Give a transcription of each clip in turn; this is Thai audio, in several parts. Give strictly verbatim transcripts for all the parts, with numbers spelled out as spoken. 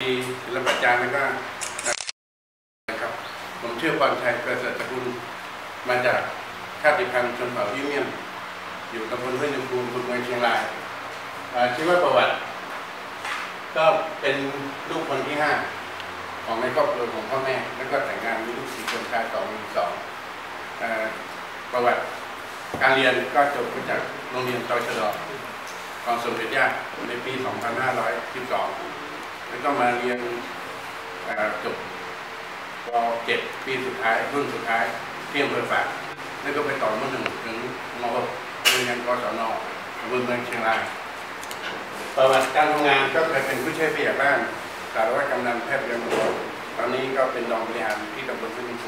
ศิลปอาจารย์แล้วก็นะครับผมชื่อพรชัยประเสริฐสกุลมาจากชาติพันธุ์ชนเผ่ายิ้มเมียนอยู่ตำบลห้วยยมพูนเมืองเชียงรายชีวประวัติก็เป็นลูกคนที่ห้าของในครอบครัวของพ่อแม่แล้วก็แต่งงานมีลูกสี่คนชายสองหญิงสองประวัติการเรียนก็จบมาจากโรงเรียนตชด.ของสมเด็จย่าในปี สองพันห้าร้อยสิบสอง แล้วก็มาเรียนจบป.เจ็ด ปีสุดท้ายรุ่นสุดท้ายที่อำเภอฝางแล้วก็ไปต่อม.หนึ่ง ถึงม.หก เรียนกศน.อำเภอเมืองเชียงรายประวัติการทำงานก็เคยเป็นผู้ช่วยผู้ใหญ่บ้านสารวัตรกำนันแพทย์เรือนหลวงตอนนี้ก็เป็นรองบริหารที่ตำบลห้วยยมพู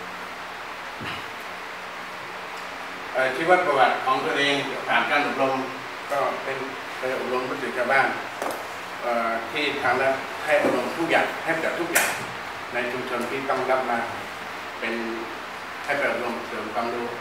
ชีวประวัติของตัวเองผ่านการอบรมก็เป็นไปอบรมผู้สื่อชาวบ้านที่ทำแล้วให้อบรมทุกอย่างให้กับทุกอย่างในชุมชนที่ต้องรับมาเป็นให้ไปอบรมเสริมความรู้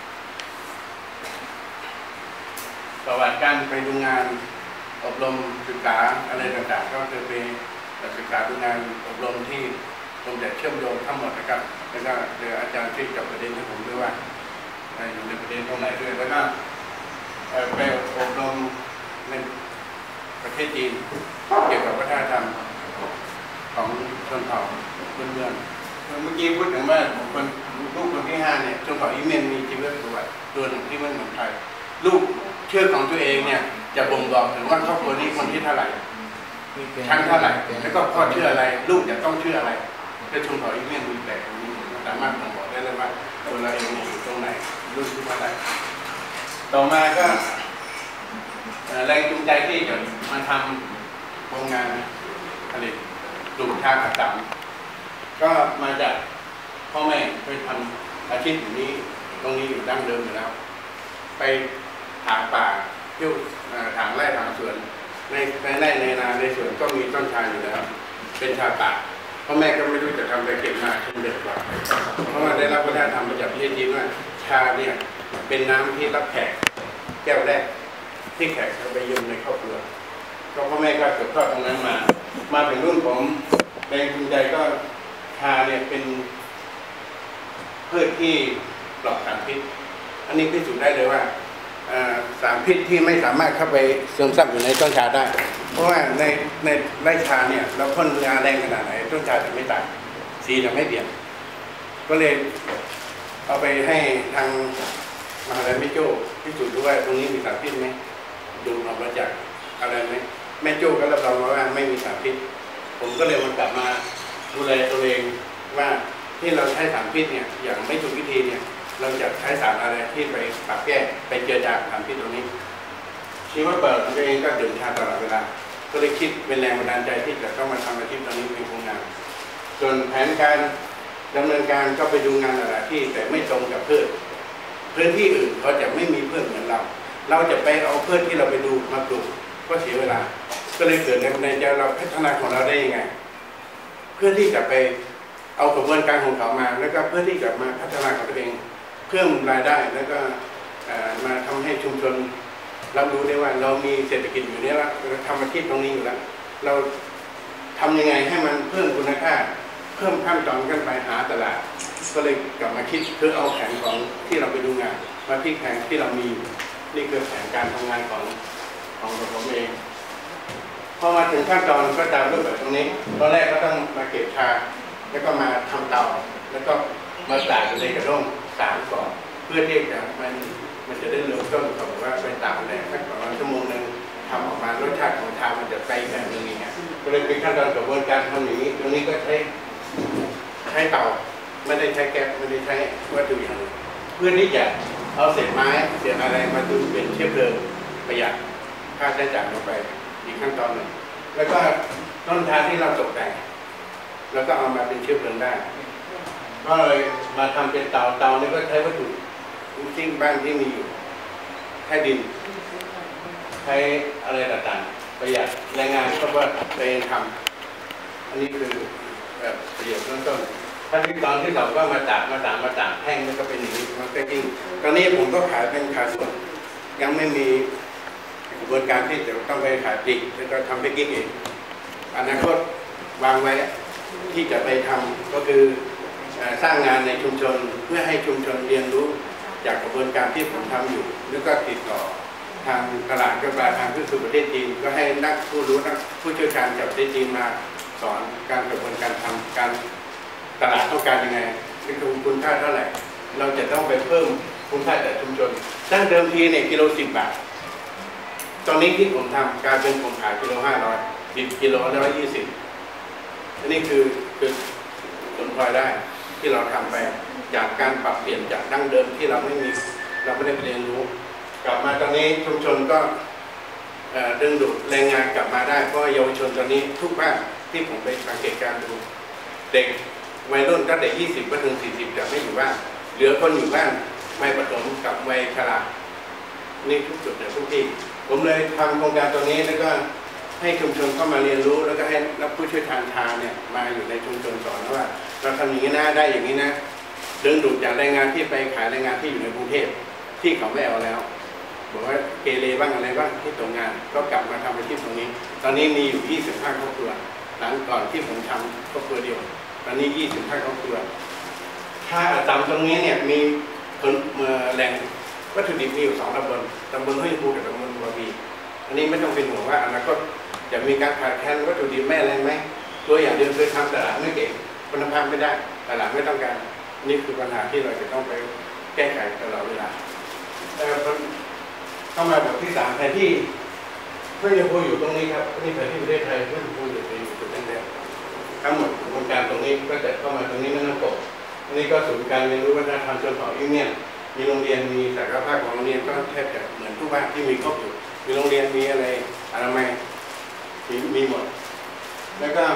ประวัติการไปดูงานอบรมศึกษาอะไรต่างๆก็คือไปศึกษาดูงานอบรมที่ผมจะเชื่อมโยงทั้งหมดนะครับแล้วก็เดี๋ยวอาจารย์ช่วยจับประเด็นให้ผมด้วยว่าอยู่ในประเด็นตรงไหนด้วยแล้วก็ไปอบรมในประเทศจีนเกี่ยวกับวัฒนธรรมของชนเผ่าพื้นเมืองเมื่อกี้พูดถึงว่าคนลูกคนที่ห้าเนี่ยชนเผ่าอีเมนมีชีวิตประวัติตัวหนึ่งที่ไม่เหมือนใครลูกเชื่อของตัวเองเนี่ยจะบ่งบอกถึงว่าครอบครัวนี้คนที่เท่าไหร่ชั้นเท่าไหร่แล้วก็พ่อเชื่ออะไรลูกจะต้องเชื่ออะไรแต่ชนเผ่าอีเมนมีแต่ตรงนี้สามารถบ่งบอกได้เลยว่าตัวเราเองอยู่ตรงไหนลูกที่เท่าไหร่ต่อมาก็แรงจูงใจที่จะมาทำโรงงานผลิตกลุ่มชาอัดดำก็มาจากพ่อแม่ไปทำอาชีพอย่างนี้ตรงนี้อยู่ดั้งเดิมอยู่แล้วไปถางป่าเที่ยวถางไร่ถางสวนในในไร่ในนาในสวนก็มีต้นชาอยู่แล้วเป็นชาป่าพ่อแม่ก็ไม่รู้จะทำอะไรเก็บมาจนเด็ดกว่าเพราะว่าได้รับวัฒนธรรมมาจากประเทศจีนว่าชาเนี่ยเป็นน้ำที่รับแขกแก้วแรกที่แขกเขาไปยืมในครอบครัวก็พ่อแม่ก็เกิดทอดตรงนั้นมามาถึงรุ่นผมแรงจูงใจก็ชาเนี่ยเป็นพืชที่ปลอดสารพิษอันนี้พิสูจน์ได้เลยว่าสารพิษที่ไม่สามารถเข้าไปซึมซับอยู่ในต้นชาได้เพราะว่าในในไร่ชาเนี่ยเราพ่นยาแรงขนาดไหนต้นชาจะไม่ตายสีจะไม่เปลี่ยนก็เลยเอาไปให้ทางมหาวิทยาลัยแม่โจ้พิสูจน์ดูว่าตรงนี้มีสารพิษไหมดูออกมาจากอะไรไหมแม่โจ้ก็รับรองว่าไม่มีสารพิษผมก็เลยมันกลับมาดูแลตัวเองว่าที่เราใช้สารพิษเนี่ยอย่างไม่ถูกวิธีเนี่ยเราจะใช้สารอะไรที่ไปปรับแก้ไปเจือจางสารพิษตรงนี้ชีวประวัติตัวเองก็ดื่มชาตลอดเวลาก็เลยคิดเป็นแรงบันดาลใจที่จะต้องมาทำอาชีพตรงนี้เป็นโครงงานส่วนแผนการดำเนินการก็ไปดูงานหลายที่แต่ไม่ตรงกับพืชพื้นที่อื่นเขาจะไม่มีพืชเหมือนเราเราจะไปเอาพืชที่เราไปดูมาปลูกก็เสียเวลาก็เลยเกิดแรงบันดาลใจเราพัฒนาของเราได้ยังไงเพื่อที่จะไปเอากระบวนการของเขามาแล้วก็เพื่อที่จะมาพัฒนาของตัวเองเพิ่มรายได้แล้วก็มาทำให้ชุมชนรับรู้ได้ว่าเรามีเศรษฐกิจอยู่นี้แล้วเราทำอาชีพตรงนี้อยู่แล้วเราทำยังไงให้มันเพิ่มคุณค่าเพิ่มขั้นตอนกันไปหาตลาดก็เลยกลับมาคิดเพื่อเอาแผนของที่เราไปดูงานมาพลิกแผนที่เรามีนี่คือแผนการทำงานของของผมเองพอมาถึงขั้นตอนก็ตามรูปแบบตรงนี้ตอนแรกก็ต้องมาเก็บชาแล้วก็มาทำเตาแล้วก็มาตากในกระด้งสามก่อนเพื่อที่จะมันมันจะได้เริ่มต้นเขาบอกว่าไปตากแดดสักประมาณชั่วโมงหนึ่งทำออกมารสชาติของชามันจะไปแบบนึงอย่างเงี้ยก็เลยเป็นขั้นตอนกระบวนการทำอย่างนี้ตรงนี้ก็ใช้ใช้เตาไม่ได้ใช้แก๊สไม่ได้ใช้วัตถุอย่างอื่นเพื่อที่จะเอาเศษไม้เศษอะไรมาดูเป็นเชื้อเพลิงประหยัดค่าใช้จ่ายลงไปอีกขั้นตอนหนึ่งแล้วก็ต้นชาที่เราตกแต่งแล้วก็เอามาเป็นเชื้อเพลิงได้ก็เลยมาทำเป็นเตาเตานี่ก็ใช้วัตถุสิ่งบ้านที่มีอยู่ใช้ดินใช้อะไรต่างๆประหยัดแรงงานเพราะว่าตัวเองทำอันนี้คือแบบประโยชน์ต้นต้นขั้นตอนที่สองก็มาตากมาตากมาตากแห้งแล้วก็เป็นอย่างนี้มันก็จริงตอนนี้ผมก็ขายเป็นขายสดยังไม่มีกระบวนการที่จะต้องไปขายปลีกแล้วก็ทำแพ็คกิ้งเองอนาคตวางไว้ที่จะไปทำก็คือสร้างงานในชุมชนเพื่อให้ชุมชนเรียนรู้จากกระบวนการที่ผมทำอยู่แล้วก็ติดต่อทางตลาดกระบาทางพื้นที่ประเทศจีนก็ให้นักผู้รู้นักผู้เชี่ยวชาญจากประเทศจีนมาสอนการกระบวนการทำการตลาดต้องการยังไงเป็นคุณค่าเท่าไหร่เราจะต้องไปเพิ่มคุณค่าแต่ชุมชนตั้งเดิมทีเนี่ยกิโลสิบบาทตอนนี้ที่ผมทำการเป็นผมขายกิโลห้าร้อยสิบกิโลร้อยยี่สิบอันนี้คือคือผลพลอยได้ที่เราทำไปจากการปรับเปลี่ยนจากดั้งเดิมที่เราไม่มีเราไม่ได้ไปเรียนรู้กลับมาตอนนี้ชุมชนก็ดึงดูดแรงงานกลับมาได้เพราะเยาวชนตอนนี้ทุกบ้านที่ผมไปสังเกตการดูเด็กวัยรุ่นตั้งแต่ยี่สิบไปถึงสี่สิบจะไม่อยู่บ้านเหลือคนอยู่บ้านวัยประถมกับวัยชรานี่ทุกจุดเลยทุกที่ผมเลยทำโครงการตัวนี้แล้วก็ให้ชุมชนเข้ามาเรียนรู้แล้วก็ให้นักผู้ช่วยทางทาเนี่ยมาอยู่ในชุมชนสอนว่าเราทำอย่างนี้นะได้อย่างนี้นะดึงดูดจากแรงงานที่ไปขายแรงงานที่อยู่ในกรุงเทพที่เขาไม่เอาแล้วบอกว่าเกเรบ้างอะไรบ้างที่ตกงานก็กลับมาทำอาชีพตรงนี้ตอนนี้มีอยู่ยี่สิบห้าครอบครัวหลังก่อนที่ผมทำครอบครัวเดียวตอนนี้ยี่สิบห้าครอบครัวถ้าตามตรงนี้เนี่ยมีคนแหล่งวัตถุดิบมีอยู่สองตำบลตำบลห้วยภูกับตำบลบัวบีอันนี้ไม่ต้องเป็นห่วงว่าอนาคตจะมีการขาดแคลนวัตถุดิบแม่อะไรไหมตัวอย่างเดียวคือทำตลาดไม่เก่งคุณภาพไม่ได้ตลาดไม่ต้องการนี่คือปัญหาที่เราจะต้องไปแก้ไขตลอดเวลาเข้ามาแบบที่สามแผนที่ห้วยภูอยู่ตรงนี้ครับนี่แผนที่ประเทศไทยห้วยภูอยู่ในจุดนั้นแล้วทั้งหมดกระบวนการตรงนี้ก็จะเข้ามาตรงนี้ไม่ต้องกดอันนี้ก็ศูนย์การเรียนรู้วัฒนธรรมชนเผ่าอิเมียนมีโรงเรียนมีศักยภาพของโรงเรียนก็แทบจะเหมือนทุกบ้านที่มีครอบอยู่มีโรงเรียนมีอะไรอนามัยมีมีหมดแล้วก็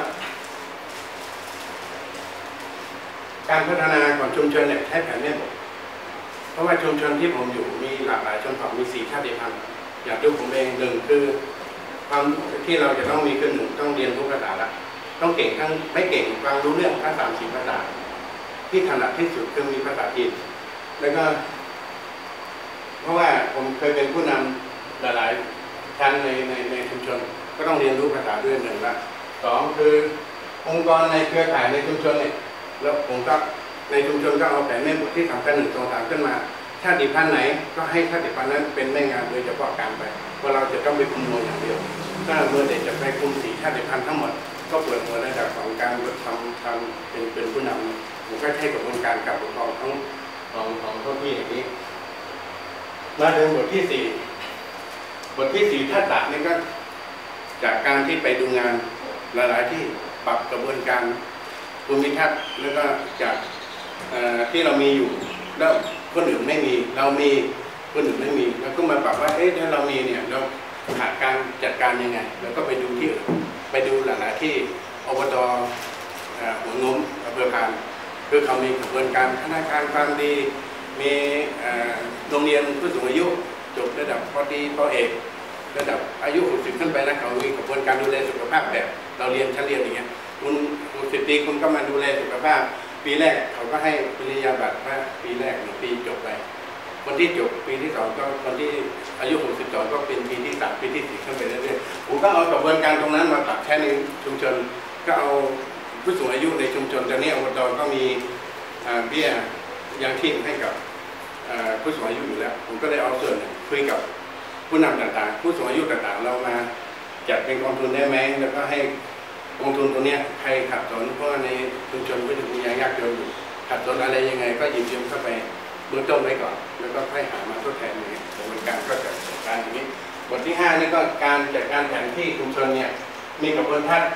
การพัฒนาของชุมชนเนี่ยใช้แผนแม่บทเพราะว่าชุมชนที่ผมอยู่มีหลากหลายชนเผ่ามีสี่ชาติพันธุ์อย่างที่ผมเองหนึ่งคือความที่เราจะต้องมีคือหนึ่งต้องเรียนรู้ภาษาละต้องเก่งทั้งไม่เก่งฟังรู้เรื่องทั้งสามสี่ภาษาที่ถนัดที่สุดคือมีภาษาจีนแล้วก็เพราะว่าผมเคยเป็นผู้นำหลายๆชั้นในในในชุมชนก็ต้องเรียนรู้ภาษาด้วยหนึ่งละสองคือองค์กรในเครือข่ายในชุมชนเนี่ยแล้วผมก็ในชุมชนก็เอาแผนแม่บทที่สำคัญหนึ่งสองสามขึ้นมาชาติพันธุ์ไหนก็ให้ชาติพันธุ์นั้นเป็นแม่งานโดยเฉพาะการไปเพราะเราจะต้องไปคุมโมอย่างเดียวถ้าเมื่อเด็กจะไปคุมสีชาติพันธุ์ทั้งหมดก็เปิดหัวระดับของการทำทำเป็นเป็นผู้นำผมก็ใช้กระบวนการกับปกครองทั้งของของพวกพี่อย่างนี้มาถึงบทที่สี่บทที่สี่ทัศน์นี่ก็จากการที่ไปดูงานหลายๆที่ปรับกระบวนการภูมิทัศน์แล้วก็จากที่เรามีอยู่แล้วคนอื่นไม่มีเรามีคนอื่นไม่มีแล้วก็มาปรับว่าเอ๊ะถ้าเรามีเนี่ยเราขาดการจัดการยังไงแล้วก็ไปดูที่อื่นไปดูหลายๆที่อบตหัวงมอำเภอพานคือเขามีกระบวนการธนาคารความดีมีโรงเรียนผู้สูงอายุจบระดับพอดีพอเอกระดับอายุหกสิบขึ้นไปแล้วเขามีกระบวนการดูแลสุขภาพแบบเราเรียนชั้นเรียนอย่างเงี้ยคุณหกสิบปีคุณก็มาดูแลสุขภาพปีแรกเขาก็ให้ปริญญาบัตรว่าปีแรกหนึ่งปีจบไปคนที่จบปีที่สองก็คนที่อายุหกสิบสองก็เป็นปีที่สามปีที่สี่ขึ้นไปเรื่อยๆผมก็เอากระบวนการตรงนั้นมาปรับใช้ในชุมชนก็เอาผู้สูงอายุในชุมชนตอนนี้อบตก็มีเบี้ยยังชีพให้กับผู้สูงอายุอยู่แล้วผมก็ได้เอาส่วนคุยกับผู้นำต่างๆผู้สูงอายุต่างๆเรามาจัดเป็นกองทุนได้ไหมแล้วก็ให้กองทุนตัวนี้ใครขัดสนเพราะในชุมชนก็จะมียากจนอยู่ขัดสนอะไรยังไงก็หยิบยืมเข้าไปเบื้องต้นไว้ก่อนแล้วก็ค่อยหามาทดแทนอย่างนี้กระบวนการก็จะจัดการอย่างนี้บทที่ห้านี่ก็การจัดการแผนที่ชุมชนเนี่ยมีกระบวนทัศน์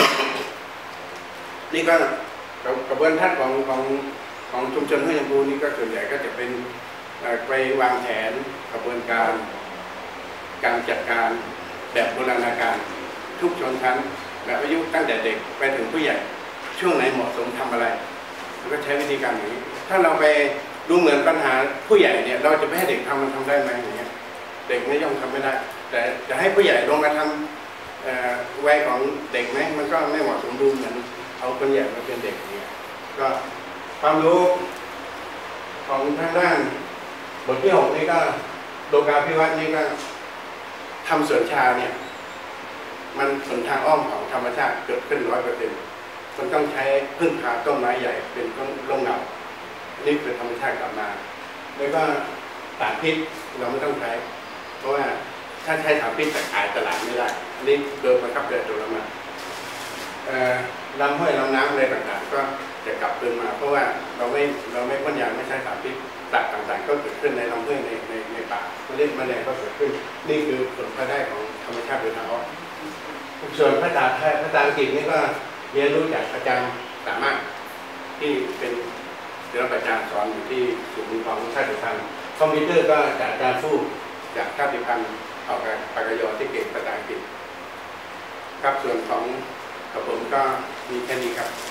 นี่ก็กระบวนทัศน์ของของของชุมชนห้วยยำพูนี่ก็ส่วนใหญ่ก็จะเป็นไปวางแผนกระบวนการการจัดการแบบโบราณการทุกชนชั้นแบบอายุตั้งแต่เด็กไปถึงผู้ใหญ่ช่วงไหนเหมาะสมทำอะไรแล้วก็ใช้วิธีการอย่างนี้ถ้าเราไปดูเหมือนปัญหาผู้ใหญ่เนี่ยเราจะไม่ให้เด็กทำมันทำได้ไหมอย่างเงี้ยเด็กไม่ย่อมทำไม่ได้แต่จะให้ผู้ใหญ่ลงมาทำวัยของเด็กไหมมันก็ไม่เหมาะสมดูเหมือนเอาคนใหญ่มาเป็นเด็กอย่างเงี้ยก็ความรู้ของทางด้านบทที่หกนี่ก็โลกาภิวัตน์นี่ก็ทำสวนชาเนี่ยมันสวนทางอ้อมของธรรมชาติเกิดขึ้นร้อยเปอร์เซ็นต์มันต้องใช้พึ่งพาต้นไม้ใหญ่เป็นต้นร่มเงานี่คือธรรมชาติกลับมาแล้วก็สารพิษเราไม่ต้องใช้เพราะว่าถ้าใช้สารพิษจะขายตลาดไม่ได้อันนี้โดยบังคับโดยอัตโนมัติลำห้วยลำน้ำอะไรต่างๆก็จะกลับคืนมาเพราะว่าเราไม่เราไม่พ่นยาไม่ใช้สารพิษสัตว์ต่างๆก็เกิดขึ้นในลำห้วยในในในป่าเล่นแมลงก็เกิดขึ้นนี่คือผลพลอยได้ของธรรมชาติโดยเฉพาะส่วนภาษาไทยภาษาอังกฤษนี่ก็เรียนรู้จากอาจารย์สามารถที่เป็นศิลปอาจารย์สอนอยู่ที่ศูนย์ของชาติพันธุ์คอมพิวเตอร์ก็จากอาจารย์ฟู่จากชาติพันธุ์ออกกับปากยอที่เก่งภาษาอังกฤษครับส่วนของกับผมก็มีแค่นี้ครับ